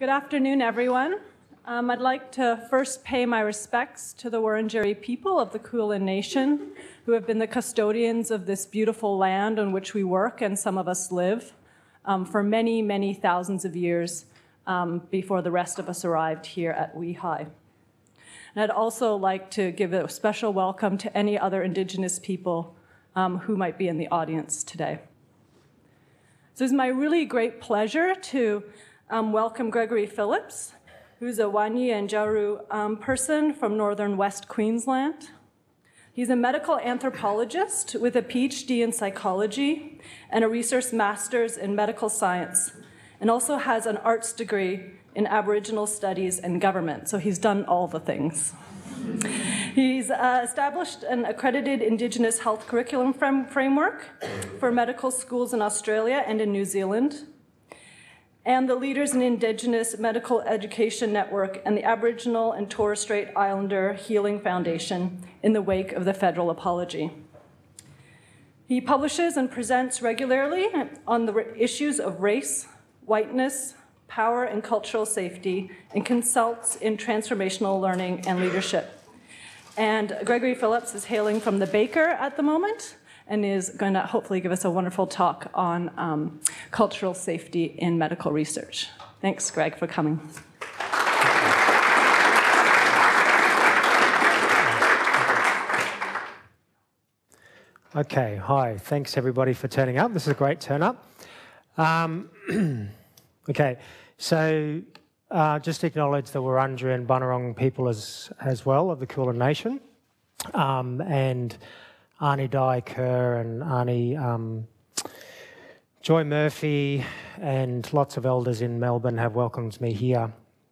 Good afternoon, everyone. I'd like to first pay my respects to the Wurundjeri people of the Kulin Nation, who have been the custodians of this beautiful land on which we work and some of us live for many, many thousands of years before the rest of us arrived here at WEHI. And I'd also like to give a special welcome to any other Indigenous people who might be in the audience today. So it's my really great pleasure to welcome Gregory Phillips, who's a Wanyi and Jaru person from northern West Queensland. He's a medical anthropologist with a PhD in psychology and a research master's in medical science, and also has an arts degree in Aboriginal studies and government, so he's done all the things. He's established an accredited Indigenous health curriculum framework for medical schools in Australia and in New Zealand, and the Leaders in Indigenous Medical Education Network and the Aboriginal and Torres Strait Islander Healing Foundation in the wake of the federal apology. He publishes and presents regularly on the issues of race, whiteness, power, and cultural safety, and consults in transformational learning and leadership. And Gregory Phillips is hailing from the Baker at the moment, and is going to hopefully give us a wonderful talk on cultural safety in medical research. Thanks, Greg, for coming. Okay, hi. Thanks, everybody, for turning up. This is a great turn up. Okay, so just to acknowledge the Wurundjeri and Bunurong people as well of the Kulin Nation, and Arnie Di Kerr and Arnie Joy Murphy and lots of elders in Melbourne have welcomed me here.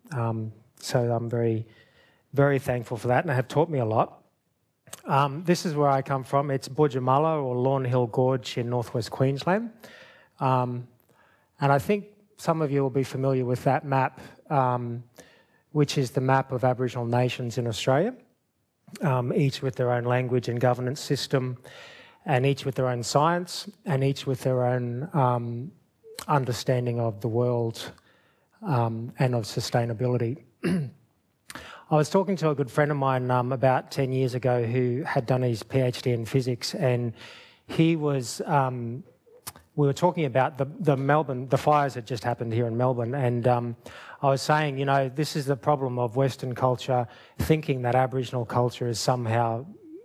So I'm very, very thankful for that, and they have taught me a lot. This is where I come from. It's Budjamala or Lawn Hill Gorge in northwest Queensland. And I think some of you will be familiar with that map, which is the map of Aboriginal nations in Australia. Each with their own language and governance system, and each with their own science, and each with their own understanding of the world and of sustainability. I was talking to a good friend of mine about 10 years ago who had done his PhD in physics, and he was, we were talking about the fires that just happened here in Melbourne, and I was saying, you know, this is the problem of Western culture, thinking that Aboriginal culture is somehow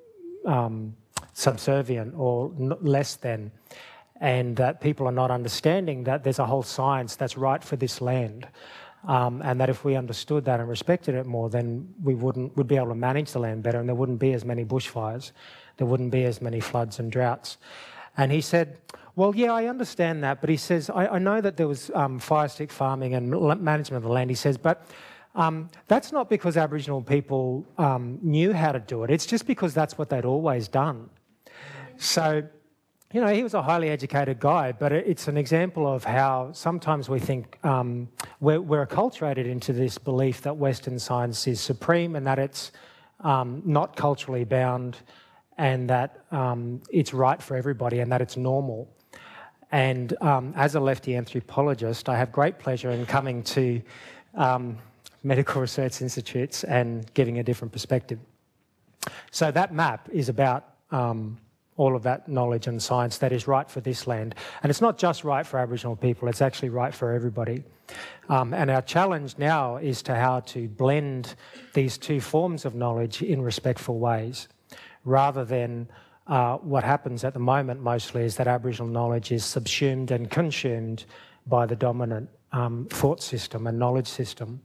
subservient or less than, and that people are not understanding that there's a whole science that's right for this land, and that if we understood that and respected it more, then we'd be able to manage the land better, and there wouldn't be as many bushfires, there wouldn't be as many floods and droughts. And he said, well, yeah, I understand that, but he says, I know that there was fire stick farming and management of the land, he says, but that's not because Aboriginal people knew how to do it. It's just because that's what they'd always done. So, you know, he was a highly educated guy, but it's an example of how sometimes we think we're acculturated into this belief that Western science is supreme and that it's not culturally bound, and that it's right for everybody and that it's normal. And as a lefty anthropologist, I have great pleasure in coming to medical research institutes and giving a different perspective. So that map is about all of that knowledge and science that is right for this land. And it's not just right for Aboriginal people, it's actually right for everybody. And our challenge now is to how to blend these two forms of knowledge in respectful ways, rather than what happens at the moment mostly is that Aboriginal knowledge is subsumed and consumed by the dominant thought system and knowledge system.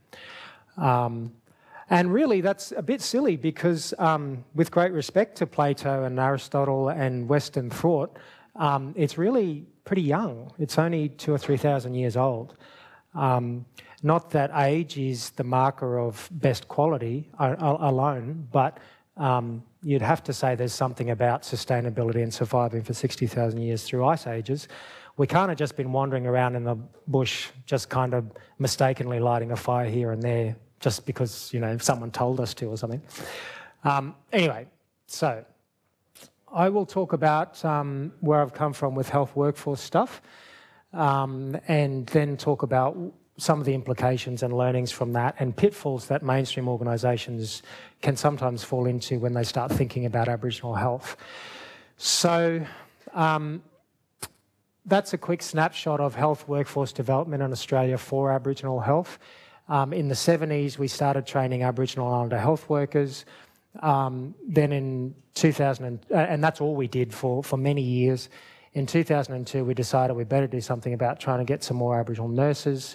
And really that's a bit silly because with great respect to Plato and Aristotle and Western thought, it's really pretty young. It's only 2,000 or 3,000 years old. Not that age is the marker of best quality alone, but you'd have to say there's something about sustainability and surviving for 60,000 years through ice ages. We can't have just been wandering around in the bush, just kind of mistakenly lighting a fire here and there, just because, you know, someone told us to or something. Anyway, so I will talk about where I've come from with health workforce stuff, and then talk about some of the implications and learnings from that and pitfalls that mainstream organisations can sometimes fall into when they start thinking about Aboriginal health. So that's a quick snapshot of health workforce development in Australia for Aboriginal health. In the 70s, we started training Aboriginal Islander health workers. Then in 2000, and that's all we did for many years. In 2002, we decided we better do something about trying to get some more Aboriginal nurses.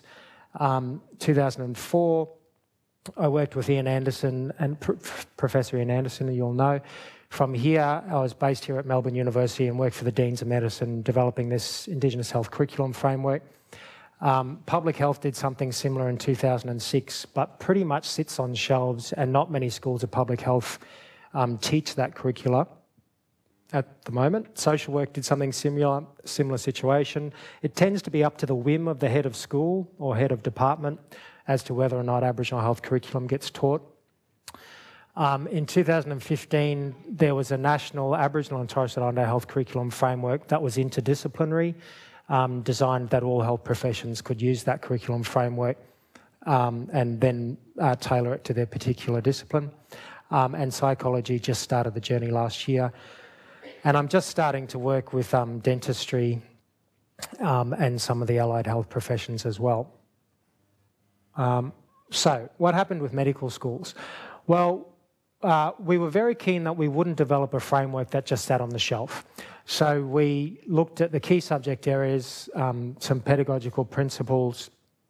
2004, I worked with Ian Anderson, and Professor Ian Anderson, who you'll know. From here, I was based here at Melbourne University and worked for the Deans of Medicine, developing this Indigenous health curriculum framework. Public health did something similar in 2006, but pretty much sits on shelves, and not many schools of public health teach that curricula at the moment. Social work did something similar situation. It tends to be up to the whim of the head of school or head of department as to whether or not Aboriginal health curriculum gets taught. In 2015, there was a national Aboriginal and Torres Strait Islander health curriculum framework that was interdisciplinary, designed that all health professions could use that curriculum framework and then tailor it to their particular discipline. And psychology just started the journey last year. And I'm just starting to work with dentistry and some of the allied health professions as well. So what happened with medical schools? Well, we were very keen that we wouldn't develop a framework that just sat on the shelf. So we looked at the key subject areas, some pedagogical principles,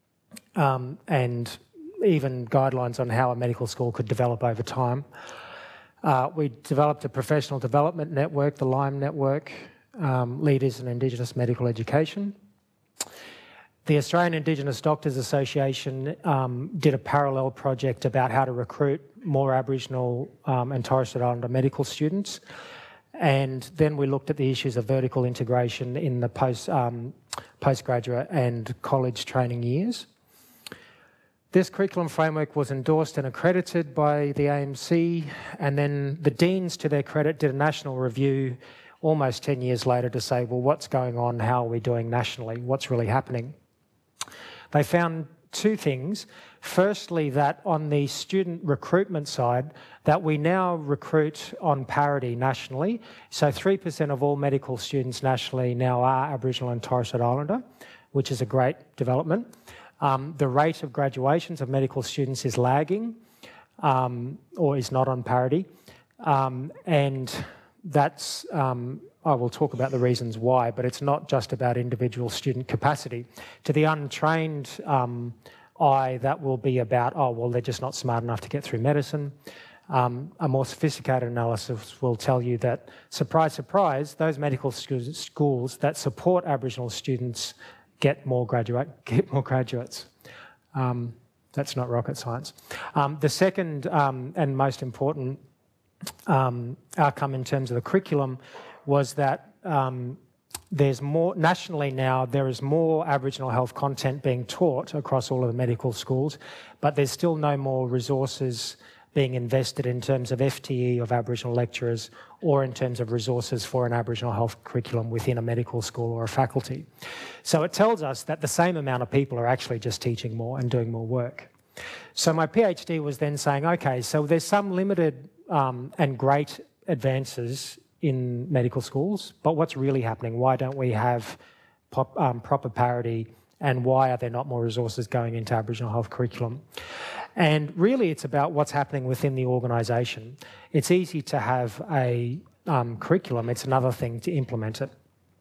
and even guidelines on how a medical school could develop over time. We developed a professional development network, the LIME network, Leaders in Indigenous Medical Education. The Australian Indigenous Doctors Association did a parallel project about how to recruit more Aboriginal and Torres Strait Islander medical students. And then we looked at the issues of vertical integration in the postgraduate and college training years. This curriculum framework was endorsed and accredited by the AMC, and then the deans, to their credit, did a national review almost 10 years later to say, well, what's going on? How are we doing nationally? What's really happening? They found two things. Firstly, that on the student recruitment side, that we now recruit on parity nationally. So 3% of all medical students nationally now are Aboriginal and Torres Strait Islander, which is a great development. The rate of graduations of medical students is lagging or is not on parity. And that's, I will talk about the reasons why, but it's not just about individual student capacity. To the untrained eye, that will be about, oh, well, they're just not smart enough to get through medicine. A more sophisticated analysis will tell you that, surprise, surprise, those medical schools that support Aboriginal students get more graduates. That's not rocket science. The second and most important outcome in terms of the curriculum was that there's more, nationally now, there is more Aboriginal health content being taught across all of the medical schools, but there's still no more resources being invested in terms of FTE of Aboriginal lecturers or in terms of resources for an Aboriginal health curriculum within a medical school or a faculty. So it tells us that the same amount of people are actually just teaching more and doing more work. So my PhD was then saying, okay, so there's some limited and great advances in medical schools, but what's really happening? Why don't we have proper parity, and why are there not more resources going into Aboriginal health curriculum? And really it's about what's happening within the organisation. It's easy to have a curriculum, it's another thing to implement it.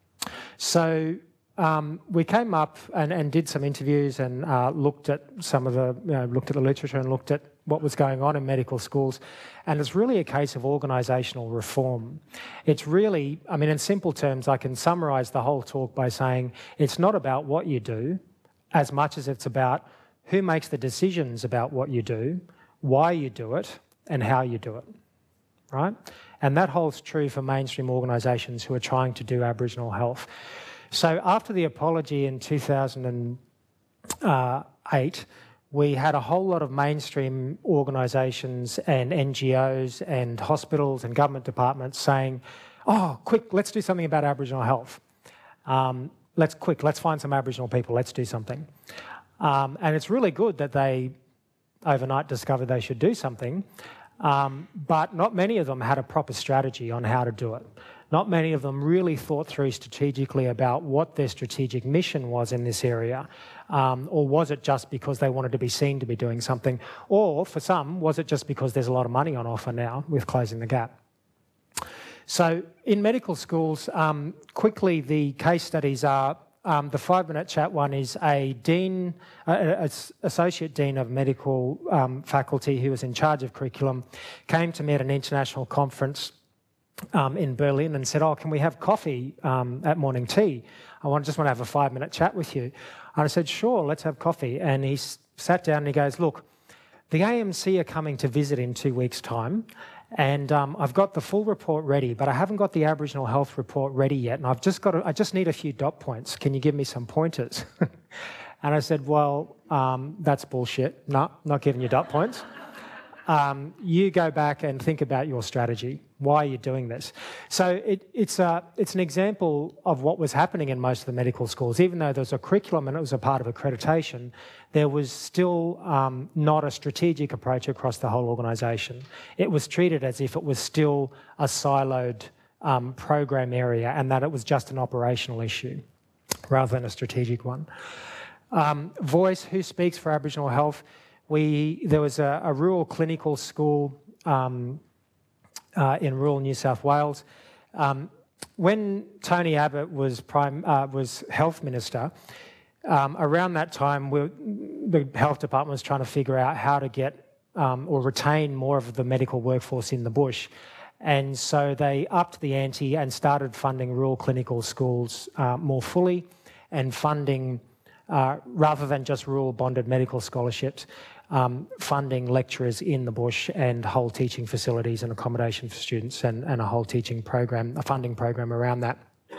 So we came up and did some interviews and looked at some of the, looked at the literature and looked at what was going on in medical schools. And it's really a case of organisational reform. It's really, I mean, in simple terms, I can summarise the whole talk by saying it's not about what you do as much as it's about who makes the decisions about what you do, why you do it, and how you do it, right? And that holds true for mainstream organisations who are trying to do Aboriginal health. So after the apology in 2008, we had a whole lot of mainstream organisations and NGOs and hospitals and government departments saying, oh, quick, let's do something about Aboriginal health. Let's find some Aboriginal people, let's do something. And it's really good that they overnight discovered they should do something, but not many of them had a proper strategy on how to do it. Not many of them really thought through strategically about what their strategic mission was in this area, or was it just because they wanted to be seen to be doing something, or for some, was it just because there's a lot of money on offer now with Closing the Gap? So in medical schools, quickly the case studies are, the 5-minute chat one is a dean, associate dean of medical faculty who was in charge of curriculum, came to me at an international conference in Berlin and said, "Oh, can we have coffee at morning tea? Just want to have a 5-minute chat with you." And I said, "Sure, let's have coffee." And he sat down and he goes, "Look, the AMC are coming to visit in 2 weeks' time, and I've got the full report ready, but I haven't got the Aboriginal health report ready yet, and I just need a few dot points. Can you give me some pointers?" And I said, "Well, that's bullshit. No, not giving you dot points. You go back and think about your strategy. Why are you doing this?" So it's an example of what was happening in most of the medical schools. Even though there was a curriculum and it was a part of accreditation, there was still not a strategic approach across the whole organisation. It was treated as if it was still a siloed program area and that it was just an operational issue rather than a strategic one. Voice, who speaks for Aboriginal health? There was a rural clinical school in rural New South Wales. When Tony Abbott was health minister, around that time the health department was trying to figure out how to get or retain more of the medical workforce in the bush. And so they upped the ante and started funding rural clinical schools more fully, and funding, rather than just rural bonded medical scholarships, funding lecturers in the bush and whole teaching facilities and accommodation for students, and a whole teaching program, a funding program around that.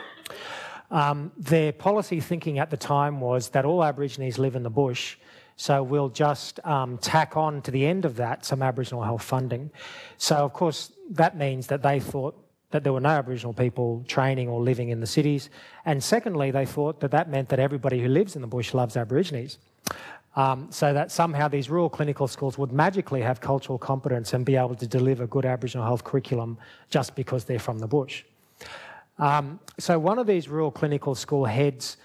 Their policy thinking at the time was that all Aborigines live in the bush, so we'll just tack on to the end of that some Aboriginal health funding. So, of course, that means that they thought that there were no Aboriginal people training or living in the cities. And secondly, they thought that that meant that everybody who lives in the bush loves Aborigines. So that somehow these rural clinical schools would magically have cultural competence and be able to deliver good Aboriginal health curriculum just because they're from the bush. So one of these rural clinical school heads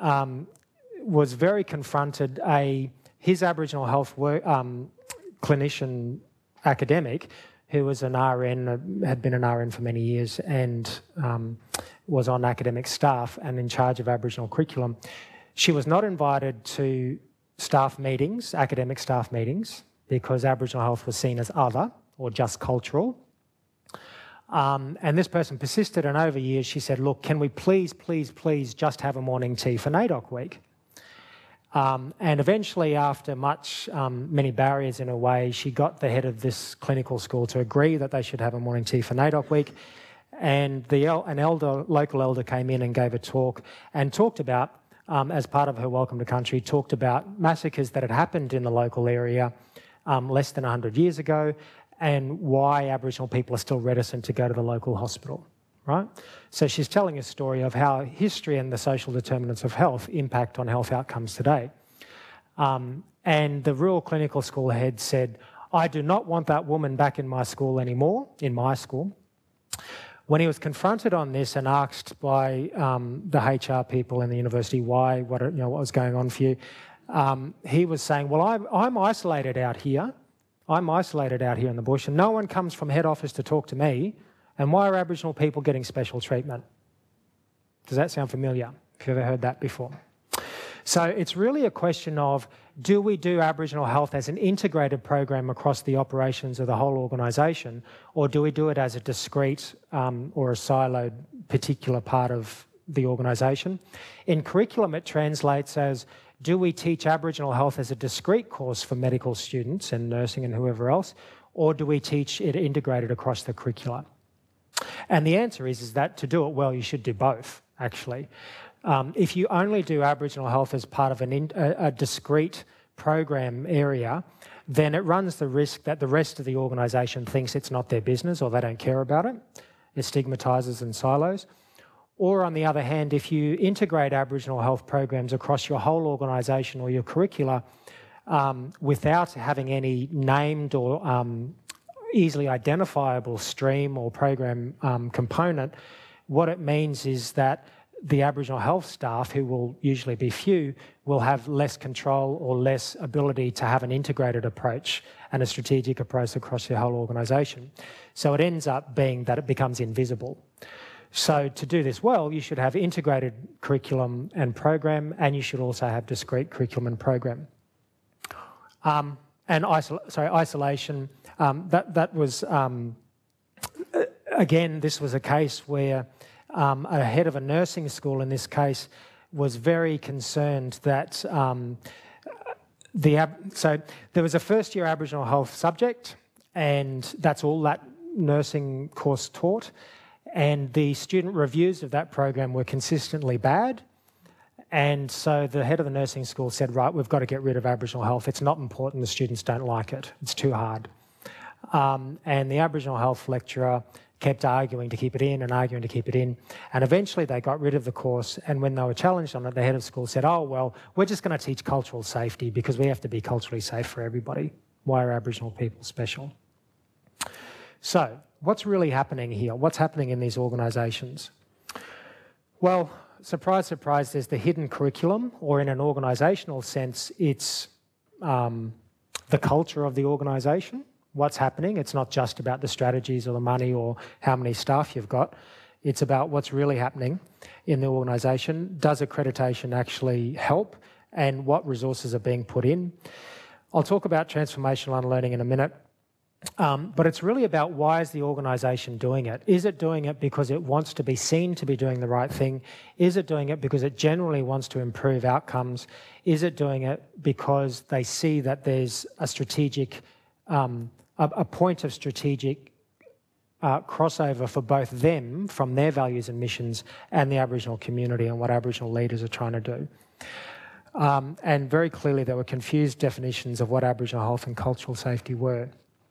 was very confronted. His Aboriginal health clinician academic, who was an RN, had been an RN for many years, and was on academic staff and in charge of Aboriginal curriculum. She was not invited to staff meetings, academic staff meetings, because Aboriginal health was seen as other or just cultural. And this person persisted, and over years she said, "Look, can we please just have a morning tea for NAIDOC week?" And eventually, after many barriers in a way, she got the head of this clinical school to agree that they should have a morning tea for NAIDOC week. And an local elder came in and gave a talk and talked about, as part of her Welcome to Country, talked about massacres that had happened in the local area less than 100 years ago, and why Aboriginal people are still reticent to go to the local hospital, right? So she's telling a story of how history and the social determinants of health impact on health outcomes today. And the rural clinical school head said, "I do not want that woman back in my school anymore, in my school." When he was confronted on this and asked by the HR people in the university what was going on for you, he was saying, "Well, I'm isolated out here. I'm isolated out here in the bush, and no one comes from head office to talk to me. And why are Aboriginal people getting special treatment?" Does that sound familiar? Have you ever heard that before? So it's really a question of, do we do Aboriginal health as an integrated program across the operations of the whole organisation, or do we do it as a discrete or a siloed particular part of the organisation? In curriculum, it translates as, do we teach Aboriginal health as a discrete course for medical students and nursing and whoever else, or do we teach it integrated across the curricula? And the answer is that to do it well, you should do both, actually. If you only do Aboriginal health as part of a discrete program area, then it runs the risk that the rest of the organisation thinks it's not their business or they don't care about it. It stigmatises and silos. Or on the other hand, if you integrate Aboriginal health programs across your whole organisation or your curricula without having any named or easily identifiable stream or program component, what it means is that the Aboriginal health staff, who will usually be few, will have less control or less ability to have an integrated approach and a strategic approach across your whole organisation. So it ends up being that it becomes invisible. So to do this well, you should have integrated curriculum and program, and you should also have discrete curriculum and program. Isolation, that was, again, this was a case where a head of a nursing school in this case was very concerned that so there was a first year Aboriginal health subject, and that's all that nursing course taught, and the student reviews of that program were consistently bad. And so the head of the nursing school said, right, we've got to get rid of Aboriginal health. It's not important, the students don't like it, it's too hard. And the Aboriginal health lecturer kept arguing to keep it in and arguing to keep it in. And eventually they got rid of the course, and when they were challenged on it, the head of school said, oh, well, we're just going to teach cultural safety because we have to be culturally safe for everybody. Why are Aboriginal people special? So what's really happening here? What's happening in these organisations? Well, surprise, surprise, there's the hidden curriculum, or in an organisational sense, it's the culture of the organisation. What's happening. It's not just about the strategies or the money or how many staff you've got. It's about what's really happening in the organisation. Does accreditation actually help, and what resources are being put in? I'll talk about transformational unlearning in a minute, but it's really about why is the organisation doing it? Is it doing it because it wants to be seen to be doing the right thing? Is it doing it because it generally wants to improve outcomes? Is it doing it because they see that there's a strategic a point of strategic crossover for both them from their values and missions and the Aboriginal community and what Aboriginal leaders are trying to do? And very clearly there were confused definitions of what Aboriginal health and cultural safety were.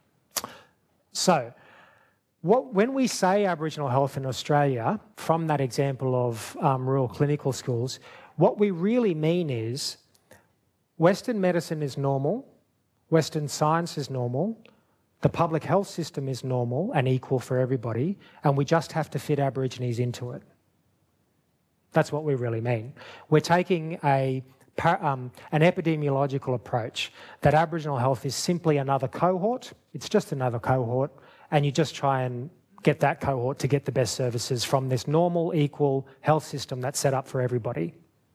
So when we say Aboriginal health in Australia, from that example of rural clinical schools, what we really mean is Western medicine is normal, Western science is normal, the public health system is normal and equal for everybody, and we just have to fit Aborigines into it. That's what we really mean. We're taking an epidemiological approach that Aboriginal health is simply another cohort. It's just another cohort, and you just try and get that cohort to get the best services from this normal, equal health system that's set up for everybody.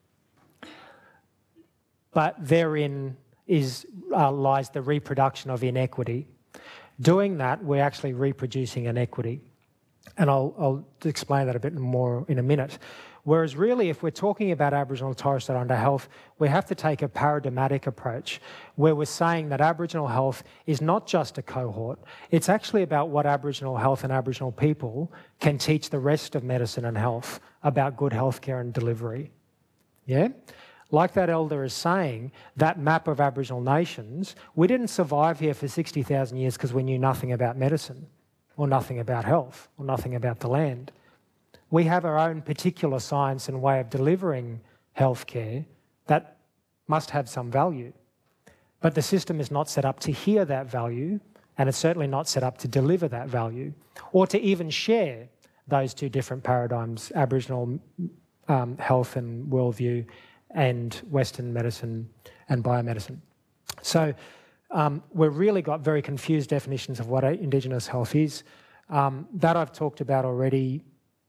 But therein lies the reproduction of inequity. Doing that, we're actually reproducing inequity. And I'll explain that a bit more in a minute. Whereas really, if we're talking about Aboriginal and Torres Strait Islander health, we have to take a paradigmatic approach where we're saying that Aboriginal health is not just a cohort, it's actually about what Aboriginal health and Aboriginal people can teach the rest of medicine and health about good healthcare and delivery. Yeah? Like that elder is saying, that map of Aboriginal nations, we didn't survive here for 60,000 years because we knew nothing about medicine or nothing about health or nothing about the land. We have our own particular science and way of delivering healthcare that must have some value. But the system is not set up to hear that value, and it's certainly not set up to deliver that value or to even share those two different paradigms, Aboriginal health and worldview and Western medicine and biomedicine. So we've really got very confused definitions of what Indigenous health is. That I've talked about already.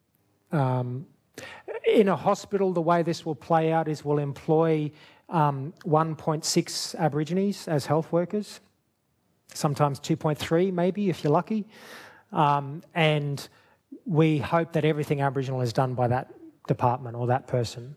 In a hospital, the way this will play out is we'll employ 1.6 Aborigines as health workers, sometimes 2.3 maybe if you're lucky, and we hope that everything Aboriginal is done by that department or that person.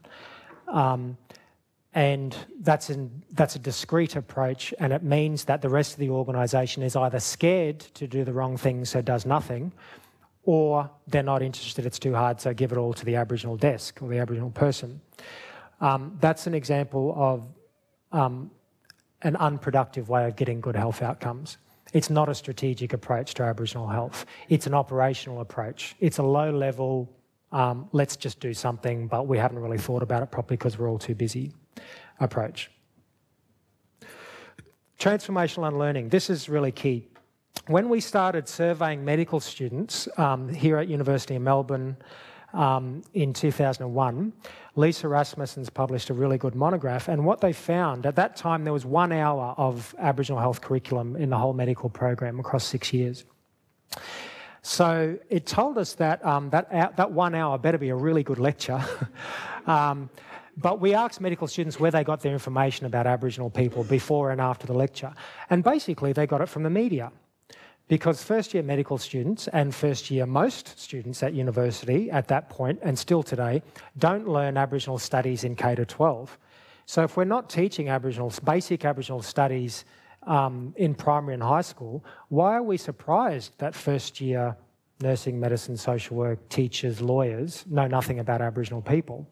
And that's a discrete approach, and it means that the rest of the organisation is either scared to do the wrong thing, so does nothing, or they're not interested, it's too hard, so give it all to the Aboriginal desk or the Aboriginal person. That's an example of an unproductive way of getting good health outcomes. It's not a strategic approach to Aboriginal health. It's an operational approach. It's a low-level let's just do something, but we haven't really thought about it properly because we're all too busy approach. Transformational unlearning. This is really key. When we started surveying medical students here at University of Melbourne in 2001, Lisa Rasmussen's published a really good monograph, and what they found, at that time there was 1 hour of Aboriginal health curriculum in the whole medical program across 6 years. So it told us that that 1 hour better be a really good lecture. But we asked medical students where they got their information about Aboriginal people before and after the lecture. And basically they got it from the media. Because first-year medical students and first-year most students at university at that point, and still today, don't learn Aboriginal studies in K-12. So if we're not teaching basic Aboriginal studies in primary and high school, why are we surprised that first-year nursing, medicine, social work, teachers, lawyers know nothing about Aboriginal people?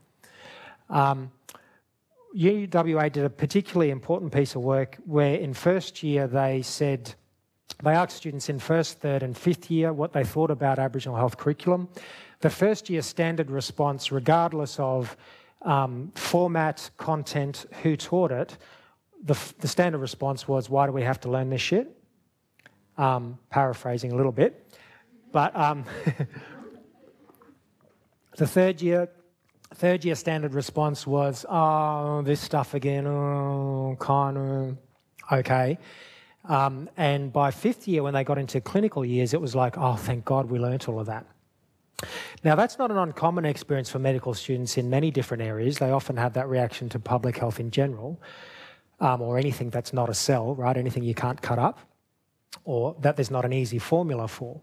UWA did a particularly important piece of work where in first year they asked students in first, third and fifth year what they thought about Aboriginal health curriculum. The first year standard response, regardless of format, content, who taught it, the standard response was, why do we have to learn this shit? Paraphrasing a little bit. But the third year standard response was, oh, this stuff again, oh, kind of, okay. And by fifth year, when they got into clinical years, it was like, oh, thank God we learnt all of that. Now, that's not an uncommon experience for medical students in many different areas. They often have that reaction to public health in general, or anything that's not a cell, right? Anything you can't cut up, or that there's not an easy formula for.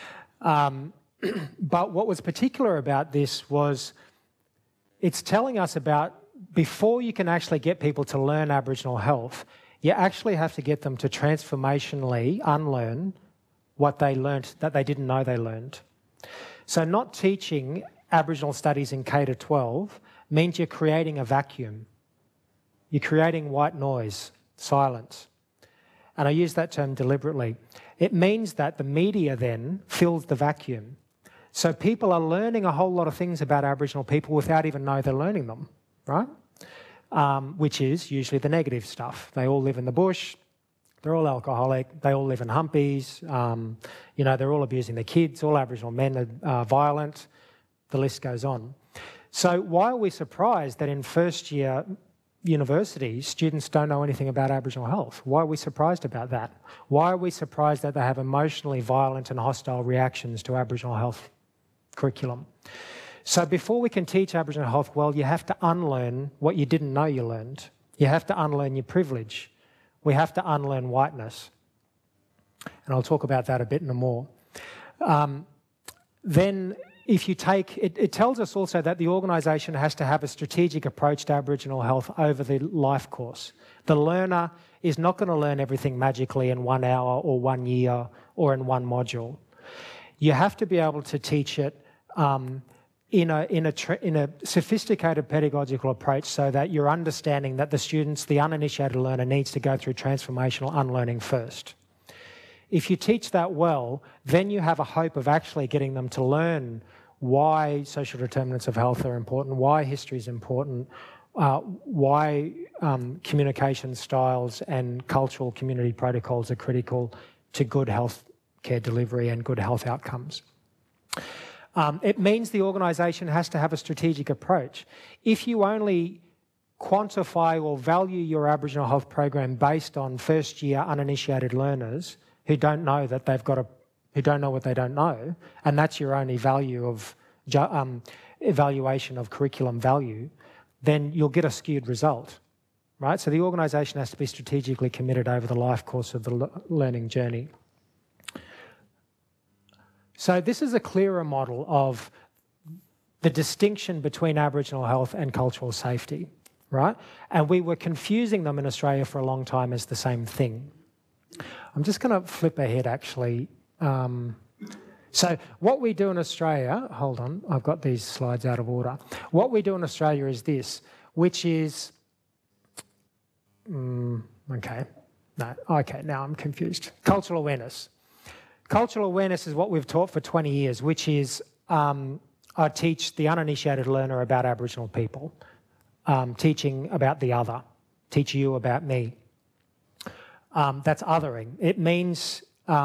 But what was particular about this was it's telling us about before you can actually get people to learn Aboriginal health, you actually have to get them to transformationally unlearn what they learnt that they didn't know they learned. So not teaching Aboriginal studies in K-12 means you're creating a vacuum. You're creating white noise, silence. And I use that term deliberately. It means that the media then fills the vacuum. So people are learning a whole lot of things about Aboriginal people without even know they're learning them, right? Which is usually the negative stuff. They all live in the bush, they're all alcoholic, they all live in humpies, they're all abusing their kids, all Aboriginal men are violent, the list goes on. So why are we surprised that in first year universities, students don't know anything about Aboriginal health? Why are we surprised about that? Why are we surprised that they have emotionally violent and hostile reactions to Aboriginal health curriculum? So before we can teach Aboriginal health well, you have to unlearn what you didn't know you learned. You have to unlearn your privilege. We have to unlearn whiteness. And I'll talk about that a bit more. Then if you take, it tells us also that the organisation has to have a strategic approach to Aboriginal health over the life course. The learner is not going to learn everything magically in 1 hour or 1 year or in one module. You have to be able to teach it in a sophisticated pedagogical approach so that you're understanding that the uninitiated learner needs to go through transformational unlearning first. If you teach that well, then you have a hope of actually getting them to learn why social determinants of health are important, why history is important, why communication styles and cultural community protocols are critical to good health care delivery and good health outcomes. It means the organisation has to have a strategic approach. If you only quantify or value your Aboriginal health program based on first-year uninitiated learners who don't know that who don't know what they don't know, and that's your only value of evaluation of curriculum value, then you'll get a skewed result, right? So the organisation has to be strategically committed over the life course of the learning journey. So this is a clearer model of the distinction between Aboriginal health and cultural safety, right? And we were confusing them in Australia for a long time as the same thing. I'm just going to flip ahead, actually. So what we do in Australia, hold on, I've got these slides out of order. What we do in Australia is this, which is, okay, now I'm confused. Cultural awareness. Cultural awareness is what we've taught for 20 years, which is I teach the uninitiated learner about Aboriginal people, teaching about the other, teach you about me. That's othering. It means,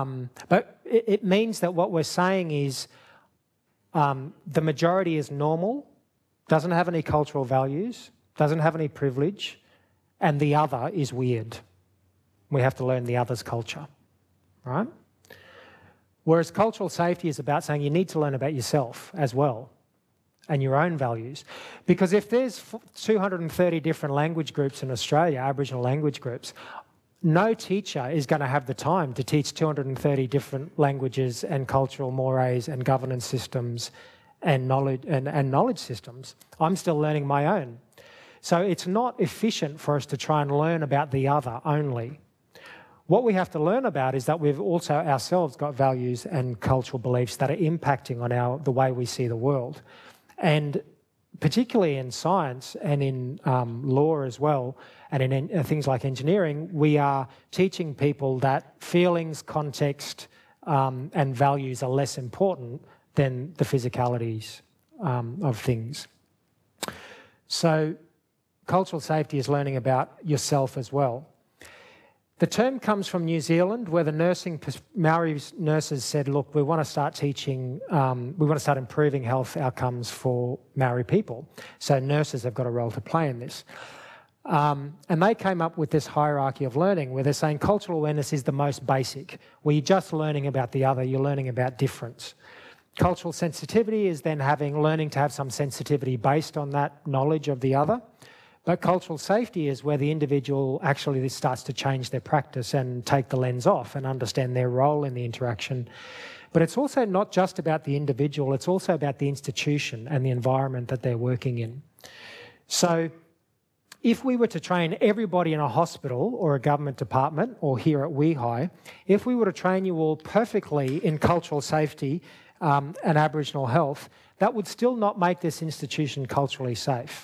it means that what we're saying is the majority is normal, doesn't have any cultural values, doesn't have any privilege, and the other is weird. We have to learn the other's culture, right? Whereas cultural safety is about saying you need to learn about yourself as well and your own values. Because if there's 230 different language groups in Australia, Aboriginal language groups, no teacher is going to have the time to teach 230 different languages and cultural mores and governance systems and knowledge systems. I'm still learning my own. So it's not efficient for us to try and learn about the other only. What we have to learn about is that we've also ourselves got values and cultural beliefs that are impacting on the way we see the world. And particularly in science and in law as well, and in things like engineering, we are teaching people that feelings, context, and values are less important than the physicalities of things. So cultural safety is learning about yourself as well. The term comes from New Zealand, where the Maori nurses said, look, we want to start teaching, we want to start improving health outcomes for Maori people. So nurses have got a role to play in this. And they came up with this hierarchy of learning where they're saying cultural awareness is the most basic, where you're just learning about the other, you're learning about difference. Cultural sensitivity is then learning to have some sensitivity based on that knowledge of the other. But cultural safety is where the individual actually starts to change their practice and take the lens off and understand their role in the interaction. But it's also not just about the individual, it's also about the institution and the environment that they're working in. So if we were to train everybody in a hospital or a government department or here at WEHI, if we were to train you all perfectly in cultural safety and Aboriginal health, that would still not make this institution culturally safe.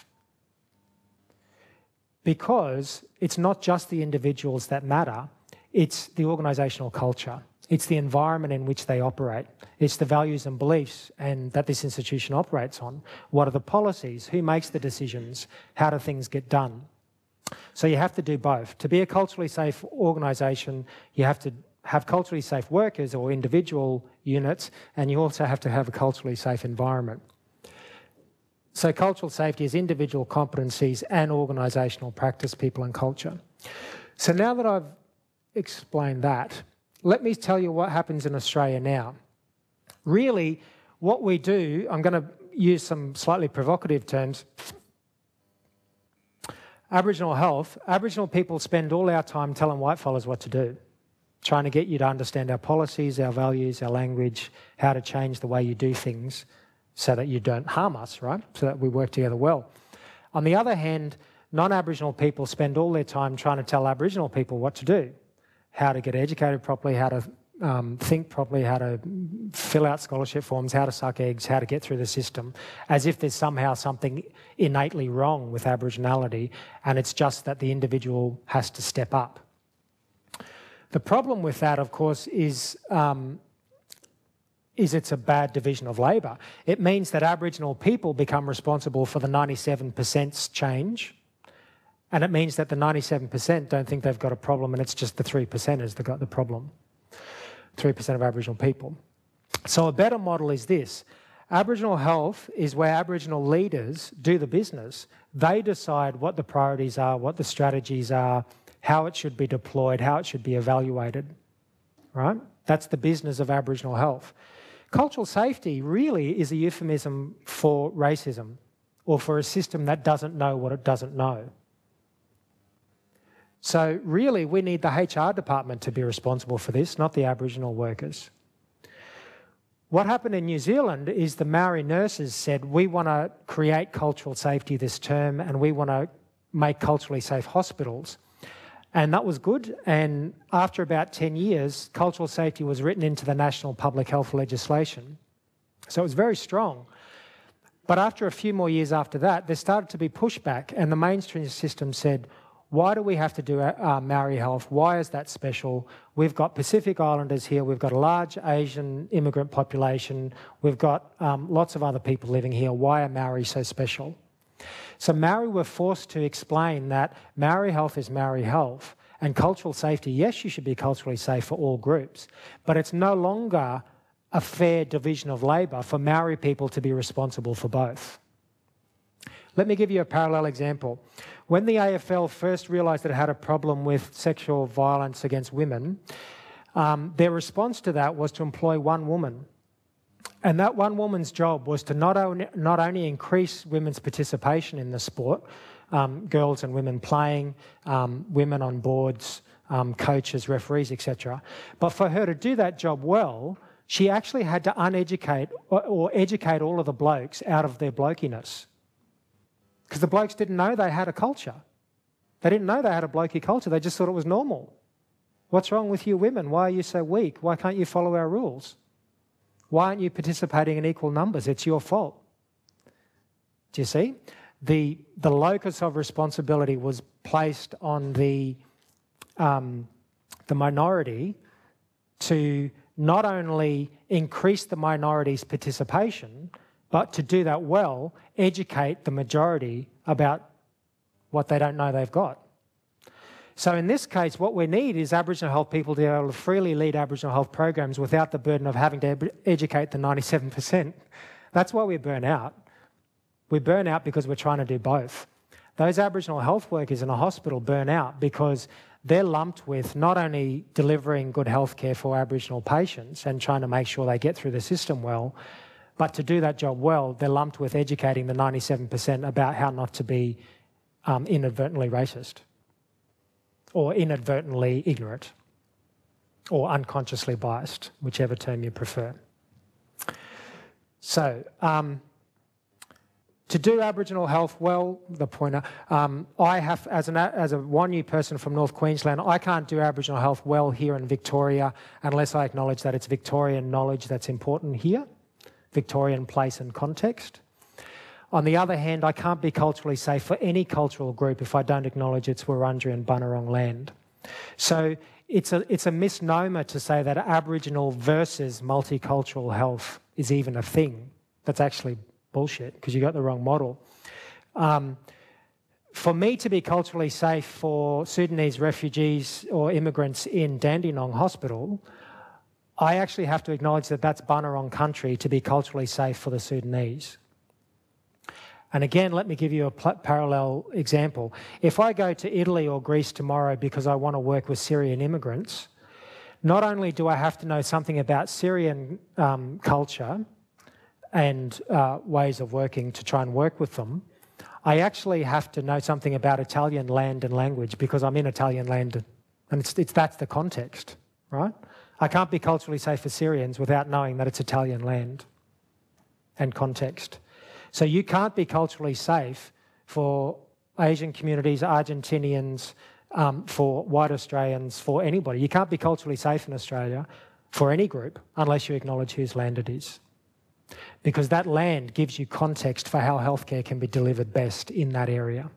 Because it's not just the individuals that matter, it's the organisational culture. It's the environment in which they operate. It's the values and beliefs that this institution operates on. What are the policies? Who makes the decisions? How do things get done? So you have to do both. To be a culturally safe organisation, you have to have culturally safe workers or individual units, and you also have to have a culturally safe environment. So cultural safety is individual competencies and organisational practice, people and culture. So now that I've explained that, let me tell you what happens in Australia now. Really, what we do, I'm going to use some slightly provocative terms. Aboriginal health, Aboriginal people spend all our time telling whitefellas what to do, trying to get you to understand our policies, our values, our language, how to change the way you do things, so that you don't harm us, right? So that we work together well. On the other hand, non-Aboriginal people spend all their time trying to tell Aboriginal people what to do, how to get educated properly, how to think properly, how to fill out scholarship forms, how to suck eggs, how to get through the system, as if there's somehow something innately wrong with Aboriginality, and it's just that the individual has to step up. The problem with that, of course, is it's a bad division of labour. It means that Aboriginal people become responsible for the 97% change, and it means that the 97% don't think they've got a problem, and it's just the 3%ers that got the problem. 3% of Aboriginal people. So a better model is this. Aboriginal health is where Aboriginal leaders do the business. They decide what the priorities are, what the strategies are, how it should be deployed, how it should be evaluated, right? That's the business of Aboriginal health. Cultural safety really is a euphemism for racism or for a system that doesn't know what it doesn't know. So really we need the HR department to be responsible for this, not the Aboriginal workers. What happened in New Zealand is the Maori nurses said, we want to create cultural safety this term and we want to make culturally safe hospitals. And that was good, and after about 10 years, cultural safety was written into the national public health legislation. So it was very strong. But after a few more years after that, there started to be pushback, and the mainstream system said, Why do we have to do Maori health? Why is that special? We've got Pacific Islanders here. We've got a large Asian immigrant population. We've got lots of other people living here. Why are Maori so special? So Maori were forced to explain that Maori health is Maori health. And cultural safety, yes, you should be culturally safe for all groups, but it's no longer a fair division of labour for Maori people to be responsible for both. Let me give you a parallel example. When the AFL first realised that it had a problem with sexual violence against women, their response to that was to employ one woman. And that one woman's job was to not only increase women's participation in the sport, girls and women playing, women on boards, coaches, referees, etc., but for her to do that job well, she actually had to uneducate or educate all of the blokes out of their blokiness. Because the blokes didn't know they had a culture. They didn't know they had a blokey culture. They just thought it was normal. What's wrong with you women? Why are you so weak? Why can't you follow our rules? Why aren't you participating in equal numbers? It's your fault. Do you see? The locus of responsibility was placed on the minority to not only increase the minority's participation, but to do that well, educate the majority about what they don't know they've got. So in this case, what we need is Aboriginal health people to be able to freely lead Aboriginal health programs without the burden of having to educate the 97%. That's why we burn out. We burn out because we're trying to do both. Those Aboriginal health workers in a hospital burn out because they're lumped with not only delivering good health care for Aboriginal patients and trying to make sure they get through the system well, but to do that job well, they're lumped with educating the 97% about how not to be inadvertently racist or inadvertently ignorant or unconsciously biased, whichever term you prefer. So, to do Aboriginal health well, the pointer, I have, as a Wanyu person from North Queensland, I can't do Aboriginal health well here in Victoria unless I acknowledge that it's Victorian knowledge that's important here. Victorian place and context. On the other hand, I can't be culturally safe for any cultural group if I don't acknowledge it's Wurundjeri and Bunurong land. So it's a misnomer to say that Aboriginal versus multicultural health is even a thing. That's actually bullshit because you got the wrong model. For me to be culturally safe for Sudanese refugees or immigrants in Dandenong Hospital, I actually have to acknowledge that that's Bunurong country to be culturally safe for the Sudanese. And again, let me give you a parallel example. If I go to Italy or Greece tomorrow because I want to work with Syrian immigrants, not only do I have to know something about Syrian culture and ways of working to try and work with them, I actually have to know something about Italian land and language because I'm in Italian land and that's the context, right? I can't be culturally safe for Syrians without knowing that it's Italian land and context. So you can't be culturally safe for Asian communities, Argentinians, for white Australians, for anybody. You can't be culturally safe in Australia for any group unless you acknowledge whose land it is. Because that land gives you context for how healthcare can be delivered best in that area.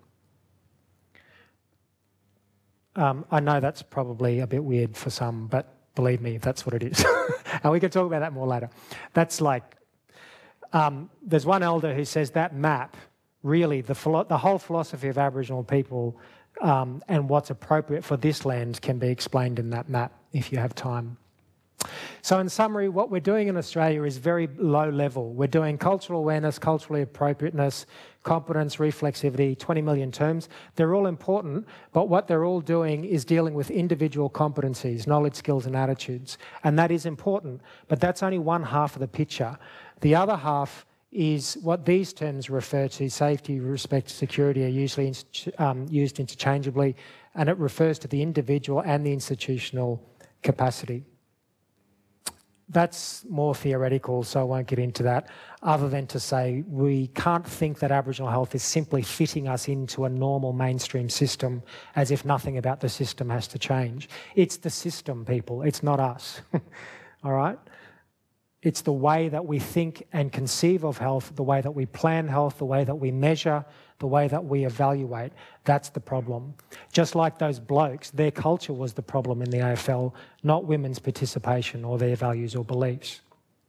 I know that's probably a bit weird for some, but believe me, that's what it is. And we can talk about that more later. That's like, there's one elder who says that map, really, the whole philosophy of Aboriginal people and what's appropriate for this land can be explained in that map if you have time. So in summary, what we're doing in Australia is very low level. We're doing cultural awareness, culturally appropriateness, competence, reflexivity, 20 million terms. They're all important, but what they're all doing is dealing with individual competencies, knowledge, skills and attitudes. And that is important, but that's only one half of the picture. The other half is what these terms refer to, safety, respect, security, are usually used interchangeably, and it refers to the individual and the institutional capacity. That's more theoretical, so I won't get into that, other than to say we can't think that Aboriginal health is simply fitting us into a normal mainstream system as if nothing about the system has to change. It's the system, people. It's not us. All right? It's the way that we think and conceive of health, the way that we plan health, the way that we measure, the way that we evaluate, that's the problem. Just like those blokes, their culture was the problem in the AFL, not women's participation or their values or beliefs.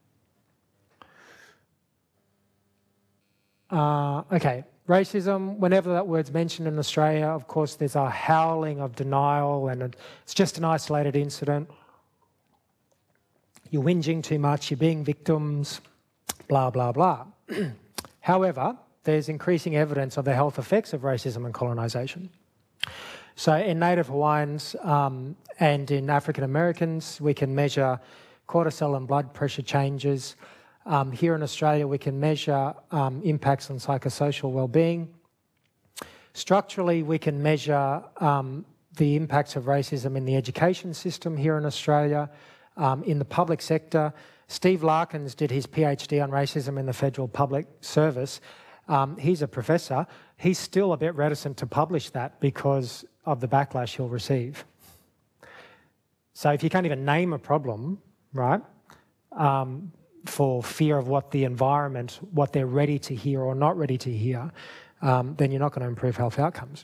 Okay, racism, whenever that word's mentioned in Australia, of course, there's a howling of denial and it's just an isolated incident. You're whinging too much, you're being victims, blah, blah, blah. However, there's increasing evidence of the health effects of racism and colonisation. So in Native Hawaiians and in African Americans, we can measure cortisol and blood pressure changes. Here in Australia, we can measure impacts on psychosocial well-being. Structurally, we can measure the impacts of racism in the education system here in Australia, in the public sector. Steve Larkins did his PhD on racism in the federal public service. He's a professor. He's still a bit reticent to publish that because of the backlash he'll receive. So if you can't even name a problem, right, for fear of what the environment, what they're ready to hear or not ready to hear, then you're not going to improve health outcomes.